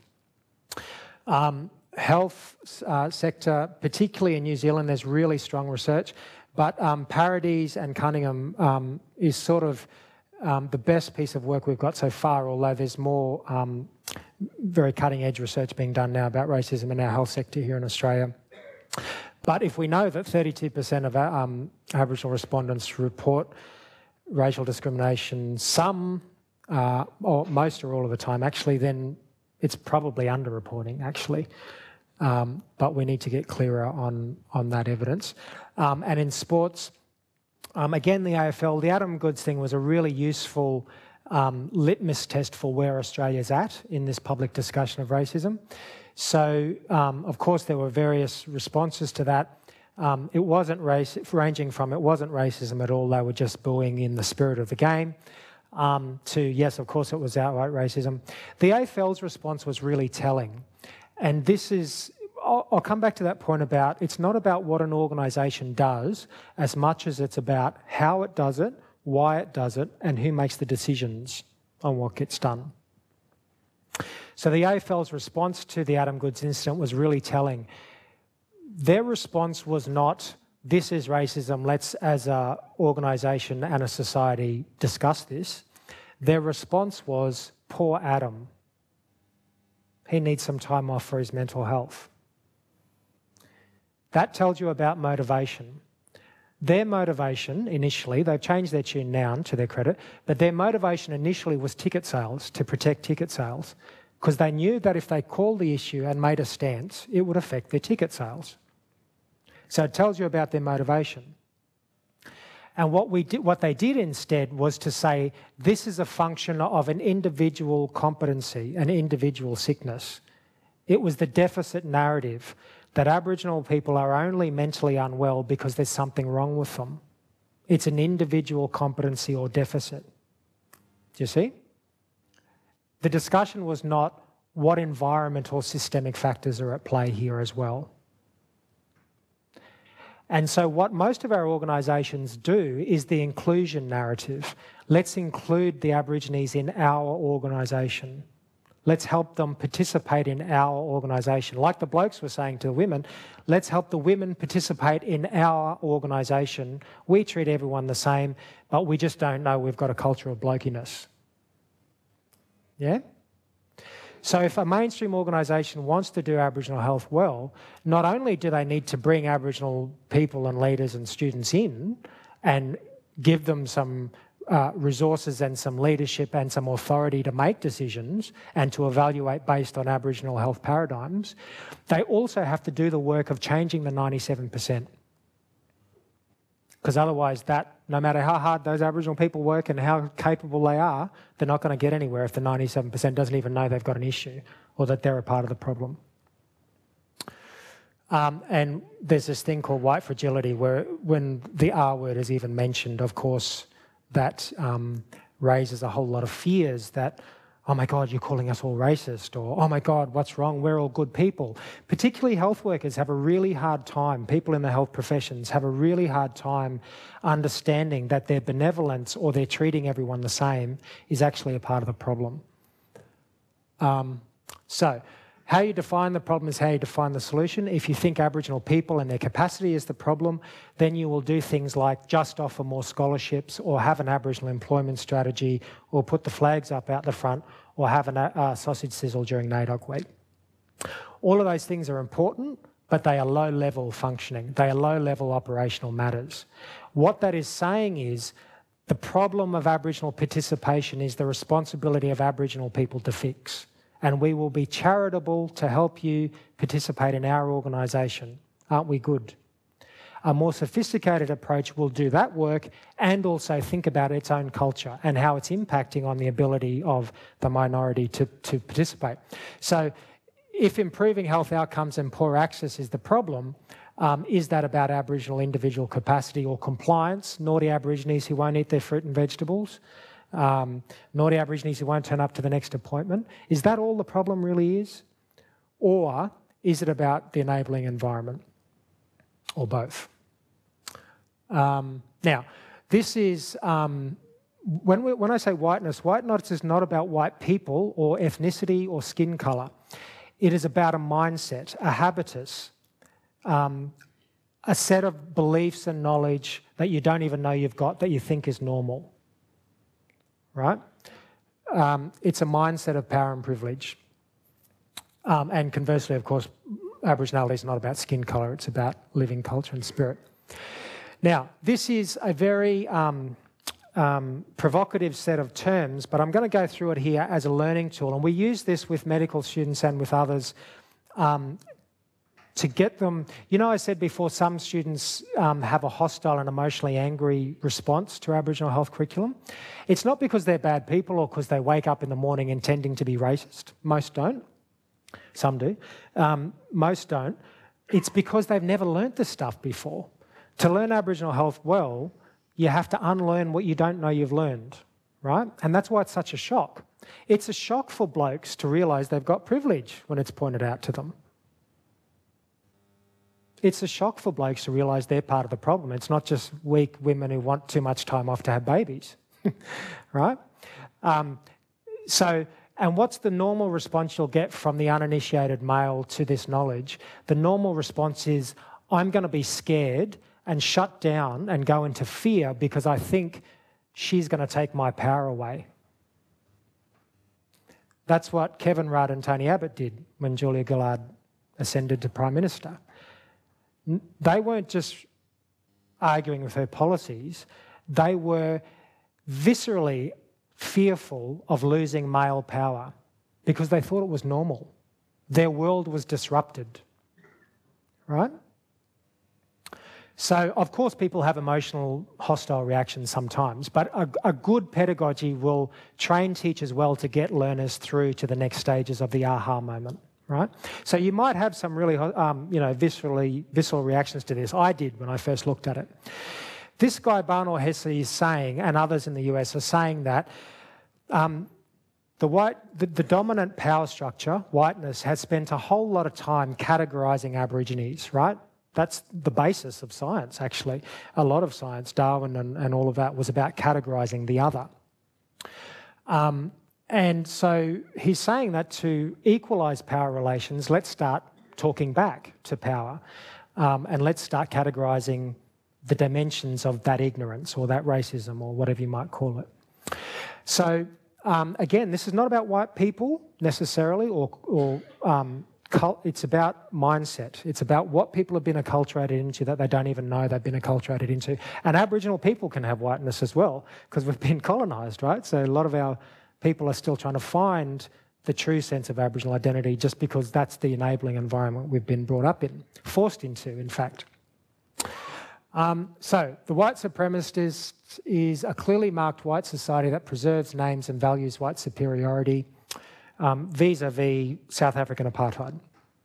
Health sector, particularly in New Zealand, there's really strong research, but Paradies and Cunningham is sort of the best piece of work we've got so far, although there's more very cutting-edge research being done now about racism in our health sector here in Australia. But if we know that 32% of Aboriginal respondents report racial discrimination some, or most or all of the time, actually, then it's probably underreporting, actually. But we need to get clearer on that evidence. And in sports, again, the AFL, the Adam Goods thing was a really useful litmus test for where Australia's at in this public discussion of racism. So, of course, there were various responses to that. It wasn't ranging from it wasn't racism at all, they were just booing in the spirit of the game, to yes, of course, it was outright racism. The AFL's response was really telling. And this is, I'll come back to that point about, it's not about what an organisation does as much as it's about how it does it, why it does it, and who makes the decisions on what gets done. So the AFL's response to the Adam Goods incident was really telling. Their response was not, this is racism, let's as an organisation and a society discuss this. Their response was, poor Adam. He needs some time off for his mental health. That tells you about motivation. Their motivation initially, they've changed their tune now to their credit, but their motivation initially was ticket sales, to protect ticket sales, because they knew that if they called the issue and made a stance, it would affect their ticket sales. So it tells you about their motivation. And what they did instead was to say, this is a function of an individual competency, an individual sickness. It was the deficit narrative that Aboriginal people are only mentally unwell because there's something wrong with them. It's an individual competency or deficit. Do you see? The discussion was not what environmental systemic factors are at play here as well. And so what most of our organisations do is the inclusion narrative. Let's include the Aborigines in our organisation. Let's help them participate in our organisation. Like the blokes were saying to the women, let's help the women participate in our organisation. We treat everyone the same, but we just don't know we've got a culture of blokiness. Yeah? So if a mainstream organisation wants to do Aboriginal health well, not only do they need to bring Aboriginal people and leaders and students in and give them some resources and some leadership and some authority to make decisions and to evaluate based on Aboriginal health paradigms, they also have to do the work of changing the 97%. Because otherwise no matter how hard those Aboriginal people work and how capable they are, they're not going to get anywhere if the 97% doesn't even know they've got an issue or that they're a part of the problem. And there's this thing called white fragility where when the R word is even mentioned, of course, that raises a whole lot of fears that, oh my God, you're calling us all racist, or oh my God, what's wrong, we're all good people. Particularly health workers have a really hard time, people in the health professions have a really hard time understanding that their benevolence or their treating everyone the same is actually a part of the problem. So, how you define the problem is how you define the solution. If you think Aboriginal people and their capacity is the problem, then you will do things like just offer more scholarships or have an Aboriginal employment strategy or put the flags up out the front or have a sausage sizzle during NAIDOC week. All of those things are important, but they are low-level functioning. They are low-level operational matters. What that is saying is the problem of Aboriginal participation is the responsibility of Aboriginal people to fix. And we will be charitable to help you participate in our organisation. Aren't we good? A more sophisticated approach will do that work and also think about its own culture and how it's impacting on the ability of the minority to participate. So if improving health outcomes and poor access is the problem, is that about Aboriginal individual capacity or compliance? Naughty Aborigines who won't eat their fruit and vegetables? Naughty Aborigines who won't turn up to the next appointment? Is that all the problem really is? Or is it about the enabling environment? Or both? Now, this is, when I say whiteness is not about white people or ethnicity or skin colour. It is about a mindset, a habitus, a set of beliefs and knowledge that you don't even know you've got that you think is normal. Right? It's a mindset of power and privilege. And conversely, of course, Aboriginality is not about skin colour, it's about living culture and spirit. Now, this is a very provocative set of terms, but I'm going to go through it here as a learning tool. And we use this with medical students and with others to get them... You know, I said before, some students have a hostile and emotionally angry response to Aboriginal health curriculum. It's not because they're bad people or because they wake up in the morning intending to be racist. Most don't. Some do. Most don't. It's because they've never learnt this stuff before. To learn Aboriginal health well, you have to unlearn what you don't know you've learned, right? And that's why it's such a shock. It's a shock for blokes to realise they've got privilege when it's pointed out to them. It's a shock for blokes to realise they're part of the problem. It's not just weak women who want too much time off to have babies, right? And what's the normal response you'll get from the uninitiated male to this knowledge? The normal response is, I'm going to be scared and shut down and go into fear because I think she's going to take my power away. That's what Kevin Rudd and Tony Abbott did when Julia Gillard ascended to Prime Minister. They weren't just arguing with her policies, they were viscerally fearful of losing male power because they thought it was normal. Their world was disrupted, right? So, of course, people have emotional, hostile reactions sometimes, but a good pedagogy will train teachers well to get learners through to the next stages of the aha moment, right? So you might have some really, visceral reactions to this. I did when I first looked at it. This guy, Barnor Hesse, is saying, and others in the US are saying that the dominant power structure, whiteness, has spent a whole lot of time categorising Aborigines, right? That's the basis of science, actually. A lot of science, Darwin and all of that, was about categorising the other. And so he's saying that to equalise power relations, let's start talking back to power and let's start categorising the dimensions of that ignorance or that racism or whatever you might call it. So, again, this is not about white people necessarily or it's about mindset. It's about what people have been acculturated into that they don't even know they've been acculturated into. And Aboriginal people can have whiteness as well because we've been colonised, right? So a lot of our people are still trying to find the true sense of Aboriginal identity just because that's the enabling environment we've been brought up in, forced into, in fact. So the white supremacist is a clearly marked white society that preserves names and values white superiority vis-a-vis South African apartheid.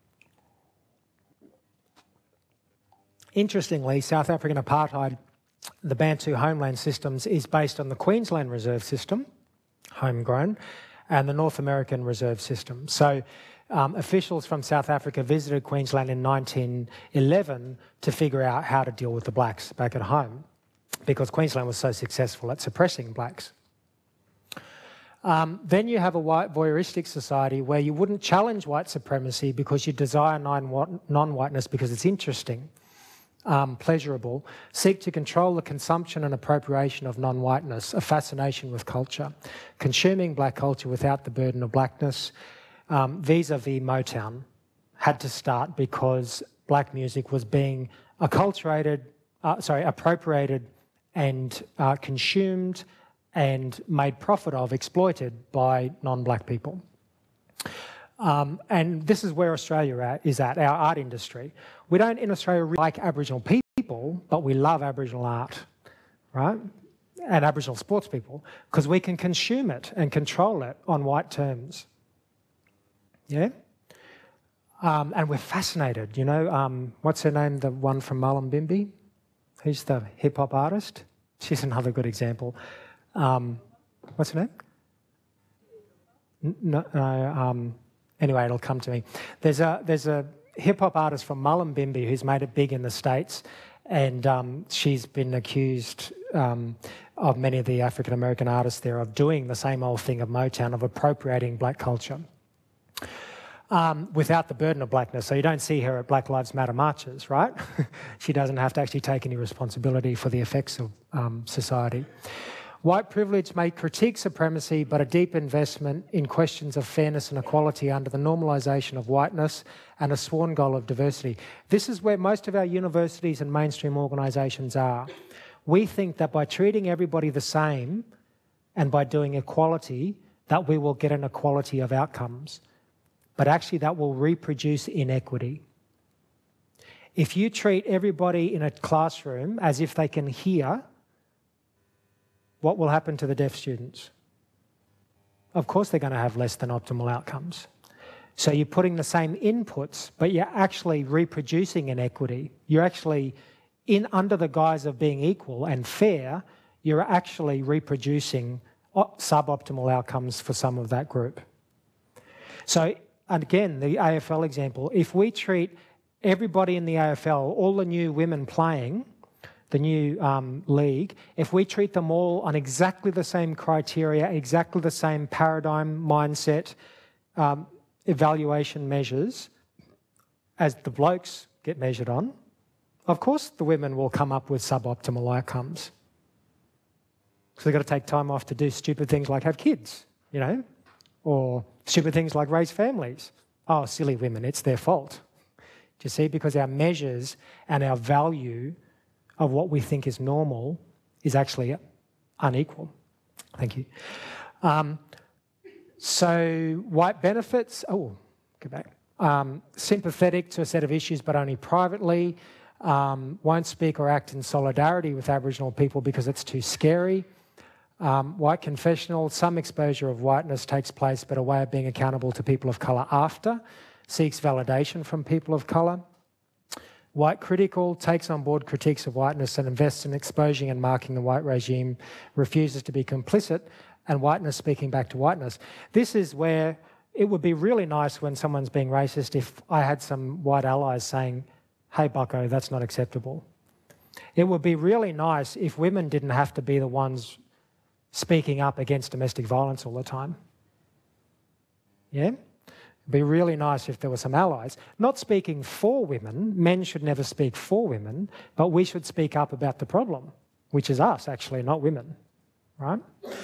Interestingly, South African apartheid, the Bantu homeland systems, is based on the Queensland Reserve System, homegrown, and the North American Reserve System. So officials from South Africa visited Queensland in 1911 to figure out how to deal with the blacks back at home because Queensland was so successful at suppressing blacks. Then you have a white voyeuristic society where you wouldn't challenge white supremacy because you desire non-whiteness because it's interesting, pleasurable, seek to control the consumption and appropriation of non-whiteness, a fascination with culture, consuming black culture without the burden of blackness. Vis-a-vis Motown had to start because black music was being appropriated and consumed and made profit of, exploited by non-black people. And this is where Australia is at, our art industry. We don't in Australia like Aboriginal people, but we love Aboriginal art, right? And Aboriginal sports people, because we can consume it and control it on white terms. Yeah? And we're fascinated, you know. What's her name, the one from Mullumbimby? Who's the hip-hop artist? She's another good example. What's her name? Anyway, it'll come to me. There's a hip-hop artist from Mullumbimby who's made it big in the States, and she's been accused of many of the African-American artists there of doing the same old thing of Motown, of appropriating black culture. Without the burden of blackness. So you don't see her at Black Lives Matter marches, right? She doesn't have to actually take any responsibility for the effects of society. White privilege may critique supremacy, but a deep investment in questions of fairness and equality under the normalisation of whiteness and a sworn goal of diversity. This is where most of our universities and mainstream organisations are. We think that by treating everybody the same and by doing equality, that we will get an equality of outcomes. But actually that will reproduce inequity. If you treat everybody in a classroom as if they can hear, what will happen to the deaf students? Of course they're going to have less than optimal outcomes. So you're putting the same inputs, but you're actually reproducing inequity. You're actually, under the guise of being equal and fair, you're actually reproducing suboptimal outcomes for some of that group. So, and again, the AFL example, if we treat everybody in the AFL, all the new women playing, the new league, if we treat them all on exactly the same criteria, exactly the same paradigm, mindset, evaluation measures as the blokes get measured on, of course the women will come up with suboptimal outcomes. So they've got to take time off to do stupid things like have kids, you know, or stupid things like raise families. Oh, silly women, it's their fault. Do you see? Because our measures and our value of what we think is normal is actually unequal. Thank you. So white benefits, go back. Sympathetic to a set of issues but only privately, won't speak or act in solidarity with Aboriginal people because it's too scary. White confessional, some exposure of whiteness takes place but a way of being accountable to people of colour after, seeks validation from people of colour. White critical, takes on board critiques of whiteness and invests in exposing and marking the white regime, refuses to be complicit, and whiteness speaking back to whiteness. This is where it would be really nice when someone's being racist if I had some white allies saying, hey bucko, that's not acceptable. It would be really nice if women didn't have to be the ones speaking up against domestic violence all the time. Yeah? It'd be really nice if there were some allies. Not speaking for women, men should never speak for women, but we should speak up about the problem, which is us actually, not women, right?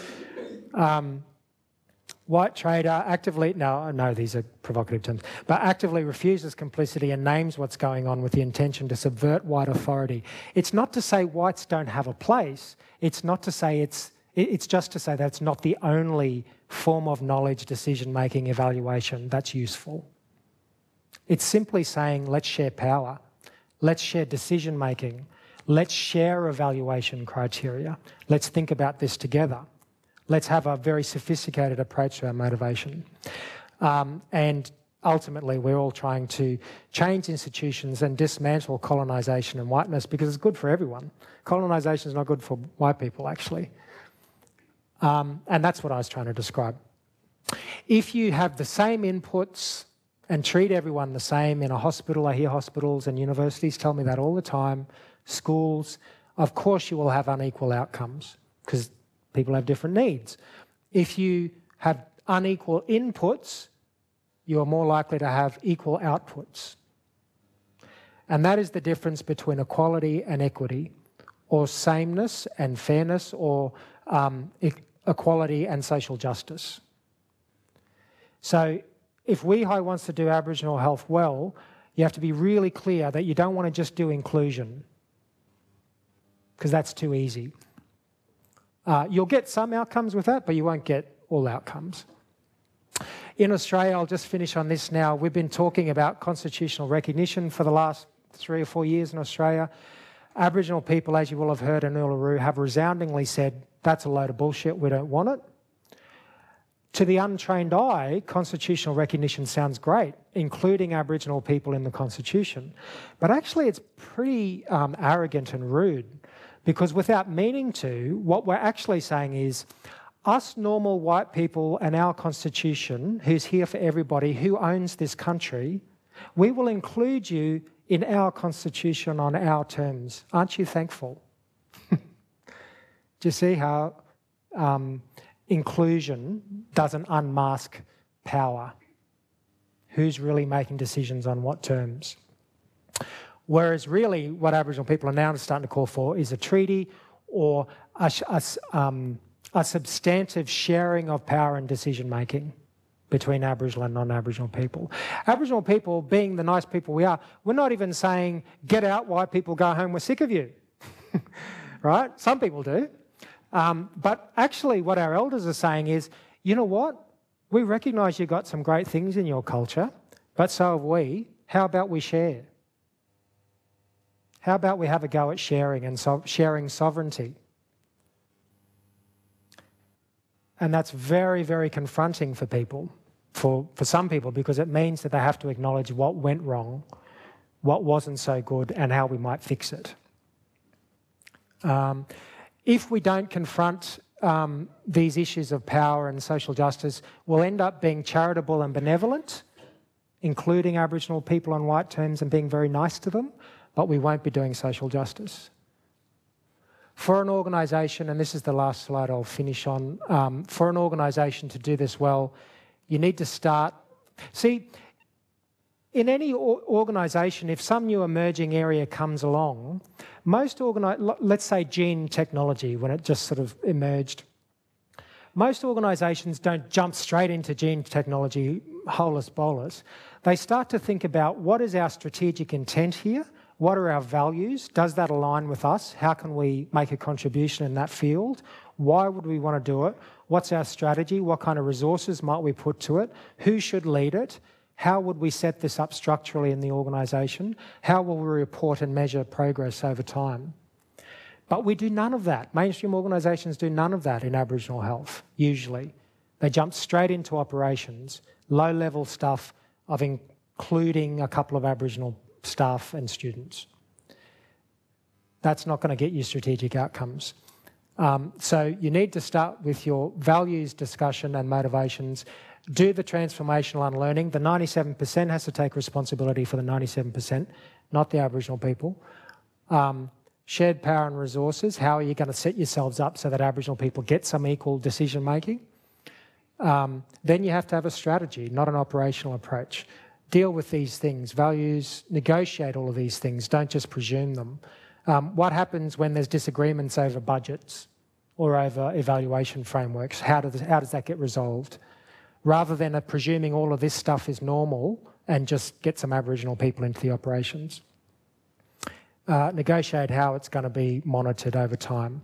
White trader actively, no, these are provocative terms, but actively refuses complicity and names what's going on with the intention to subvert white authority. It's not to say whites don't have a place, it's not to say it's just to say that it's not the only form of knowledge, decision-making, evaluation that's useful. It's simply saying, let's share power, let's share decision-making, let's share evaluation criteria, let's think about this together. Let's have a very sophisticated approach to our motivation. And ultimately, we're all trying to change institutions and dismantle colonisation and whiteness because it's good for everyone. Colonisation is not good for white people, actually. And that's what I was trying to describe. If you have the same inputs and treat everyone the same in a hospital, I hear hospitals and universities tell me that all the time, schools, of course you will have unequal outcomes because people have different needs. If you have unequal inputs, you are more likely to have equal outputs. And that is the difference between equality and equity, or sameness and fairness, or equality and social justice. So if WEHI wants to do Aboriginal health well, you have to be really clear that you don't want to just do inclusion, because that's too easy. You'll get some outcomes with that, but you won't get all outcomes. In Australia, I'll just finish on this now. We've been talking about constitutional recognition for the last 3 or 4 years in Australia. Aboriginal people, as you will have heard in Uluru, have resoundingly said, that's a load of bullshit, we don't want it. To the untrained eye, constitutional recognition sounds great, including Aboriginal people in the Constitution. But actually it's pretty arrogant and rude, because without meaning to, what we're actually saying is, us normal white people and our Constitution, who's here for everybody, who owns this country, we will include you in our Constitution on our terms. Aren't you thankful? Do you see how inclusion doesn't unmask power? Who's really making decisions on what terms? Whereas really what Aboriginal people are now starting to call for is a treaty or a substantive sharing of power and decision making between Aboriginal and non-Aboriginal people. Aboriginal people, being the nice people we are, we're not even saying, get out, white people, go home, we're sick of you. Right? Some people do. But actually what our elders are saying is, you know what? We recognise you've got some great things in your culture, but so have we. How about we share? How about we have a go at sharing and sharing sovereignty? And that's very, very confronting for people, for some people, because it means that they have to acknowledge what went wrong, what wasn't so good, and how we might fix it. If we don't confront these issues of power and social justice, we'll end up being charitable and benevolent, including Aboriginal people on white terms and being very nice to them, but we won't be doing social justice. For an organisation, and this is the last slide I'll finish on, for an organisation to do this well, you need to start... See, in any organisation, if some new emerging area comes along, most let's say gene technology, when it just sort of emerged, most organisations don't jump straight into gene technology holus bolus. They start to think about, what is our strategic intent here? What are our values? Does that align with us? How can we make a contribution in that field? Why would we want to do it? What's our strategy? What kind of resources might we put to it? Who should lead it? How would we set this up structurally in the organisation? How will we report and measure progress over time? But we do none of that. Mainstream organisations do none of that in Aboriginal health, usually. They jump straight into operations, low-level stuff of including a couple of Aboriginal staff and students. That's not going to get you strategic outcomes. So you need to start with your values discussion and motivations. Do the transformational unlearning. The 97% has to take responsibility for the 97%, not the Aboriginal people. Shared power and resources. How are you going to set yourselves up so that Aboriginal people get some equal decision making? Then you have to have a strategy, not an operational approach. Deal with these things, values, negotiate all of these things, don't just presume them. What happens when there's disagreements over budgets or over evaluation frameworks? How does that get resolved? Rather than presuming all of this stuff is normal and just get some Aboriginal people into the operations. Negotiate how it's going to be monitored over time.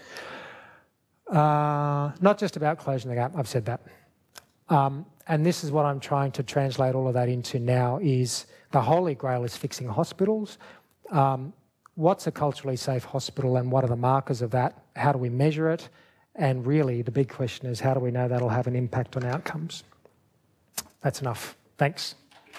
Not just about closing the gap, I've said that. And this is what I'm trying to translate all of that into now is the holy grail is fixing hospitals. What's a culturally safe hospital and what are the markers of that? How do we measure it? And really the big question is, how do we know that'll have an impact on outcomes? That's enough. Thanks.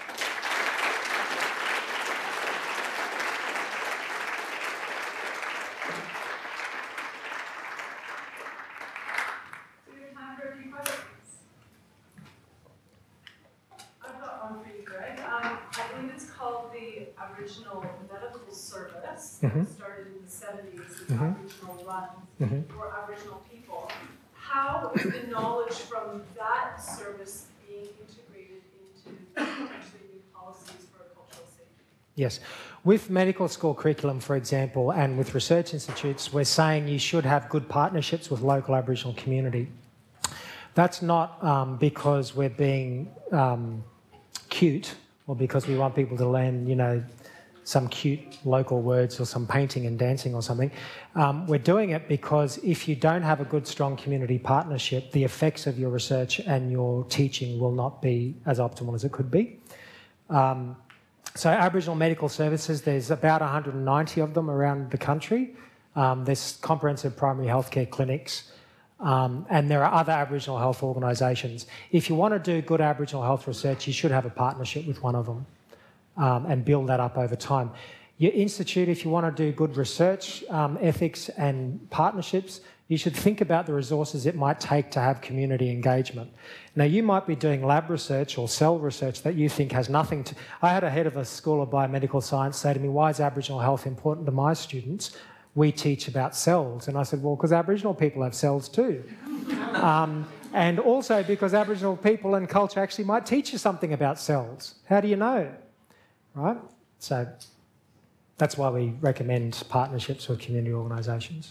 Aboriginal Medical Service that started in the 70s as Aboriginal run for Aboriginal people. How is the knowledge leverage from that service being integrated into potentially new policies for cultural safety. Yes. With medical school curriculum, for example, and with research institutes, we're saying you should have good partnerships with local Aboriginal community. That's not because we're being cute or because we want people to learn, you know, some cute local words or some painting and dancing or something. We're doing it because if you don't have a good, strong community partnership, the effects of your research and your teaching will not be as optimal as it could be. So Aboriginal medical services, there's about 190 of them around the country. There's comprehensive primary healthcare clinics, and there are other Aboriginal health organisations. If you want to do good Aboriginal health research, you should have a partnership with one of them. And build that up over time. Your institute, if you want to do good research, ethics and partnerships, you should think about the resources it might take to have community engagement. Now, you might be doing lab research or cell research that you think has nothing to... I had a head of a school of biomedical science say to me, why is Aboriginal health important to my students? We teach about cells. And I said, well, because Aboriginal people have cells too. And also because Aboriginal people and culture actually might teach you something about cells. How do you know? Right? So that's why we recommend partnerships with community organisations.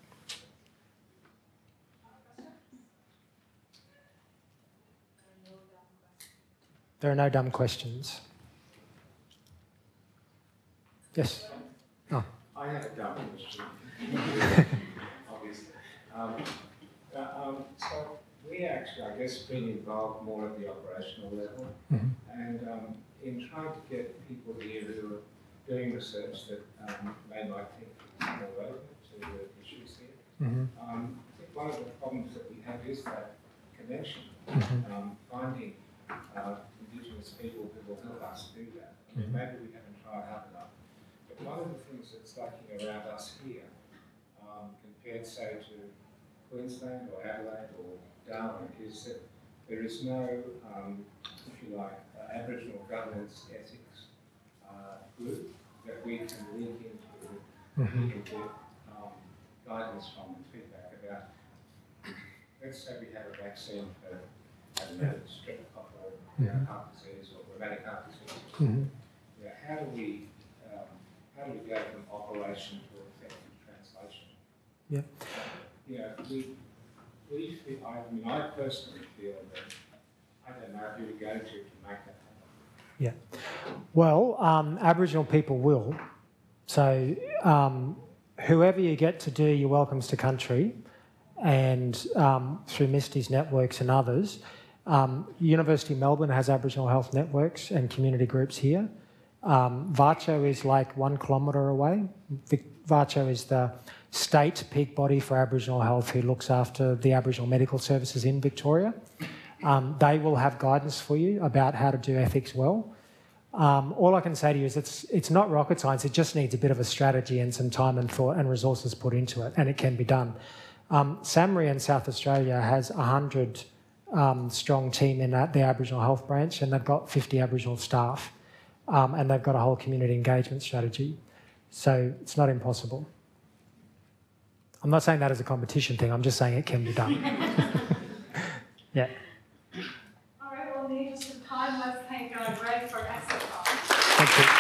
There are no dumb questions. Yes? Oh. I have a dumb question, obviously. So we actually, I guess, been involved more at the operational level, and in trying to get people here who are doing research that may not think is more relevant to the issues here. I think one of the problems that we have is that connection, finding Indigenous people who will help us do that. I mean, maybe we haven't tried hard enough. But one of the things that's lacking around us here, compared, say, to Queensland or Adelaide or Darwin, is that there is no, if you like, Aboriginal governance ethics group that we can link into and get guidance from and feedback about. Let's say we have a vaccine for, I don't know, streptococcus or heart disease or rheumatic heart disease. Yeah, how do we go from operation to effective translation? Yeah. We feel, I personally feel that I don't know who to go to make that happen. Yeah. Well, Aboriginal people will. So whoever you get to do your welcomes to country and through Misty's networks and others, University of Melbourne has Aboriginal health networks and community groups here. Vacho is like 1 kilometre away. Vacho is the state peak body for Aboriginal health who looks after the Aboriginal medical services in Victoria. They will have guidance for you about how to do ethics well. All I can say to you is it's not rocket science, it just needs a bit of a strategy and some time and thought and resources put into it, and it can be done. SAMRI in South Australia has 100 strong team in the Aboriginal health branch, and they've got 50 Aboriginal staff, and they've got a whole community engagement strategy. So it's not impossible. I'm not saying that as a competition thing, I'm just saying it can be done. Yeah. All right, well, in the interest of time, let's thank Greg for an excellent talk. Thank you.